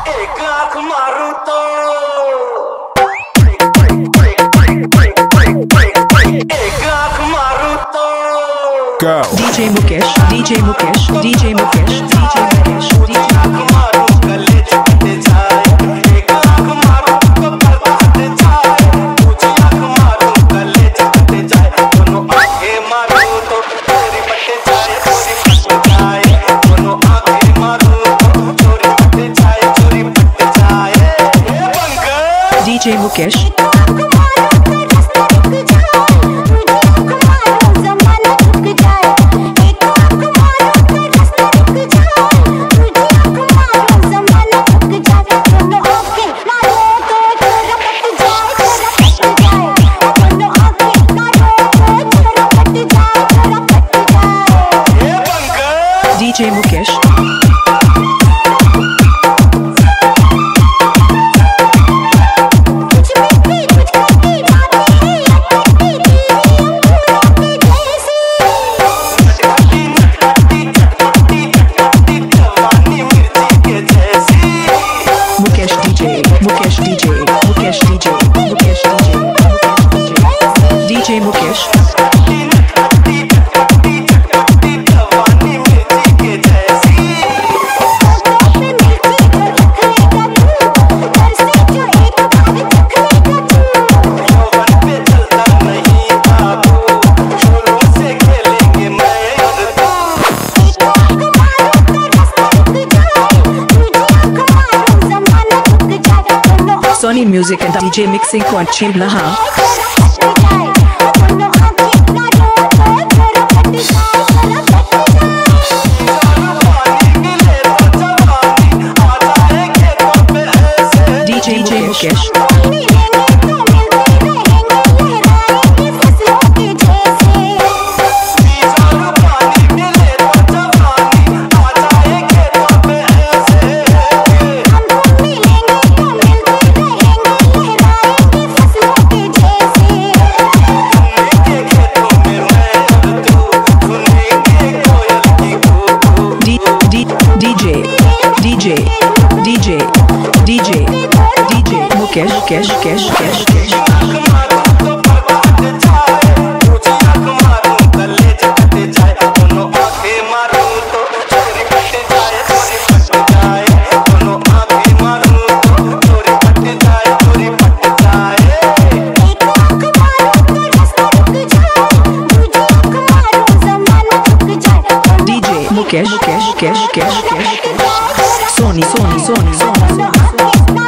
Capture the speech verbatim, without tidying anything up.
एक आंख मारू तो एक आंख मारू तो D J Mukesh, D J Mukesh, D J Mukesh, D J Mukesh, D J आंख मारू गले चढ़ते जाए एक आंख मारू तो पर्दा हट जाए तुझे आंख मारू गले चढ़ते जाए दोनों आंखें मारू तो चोरी बट जाए चोरी बट जाए दोनों आंखें मारू तो चोरी बट जाए चोरी बट जाए D J Mukesh. D J Mukesh. Mukesh D J, Mukesh D J, Mukesh D J, Mukesh D J, D J Mukesh. Sony Music and D J Mixing Point Chimlaha. D J Mukesh. DJ, DJ, DJ, DJ, DJ, Mukesh, Mukesh, Mukesh, Mukesh, Mukesh. Mukesh, Mukesh, Mukesh, Mukesh, Mukesh. Sony, Sony, Sony, Sony, Sony.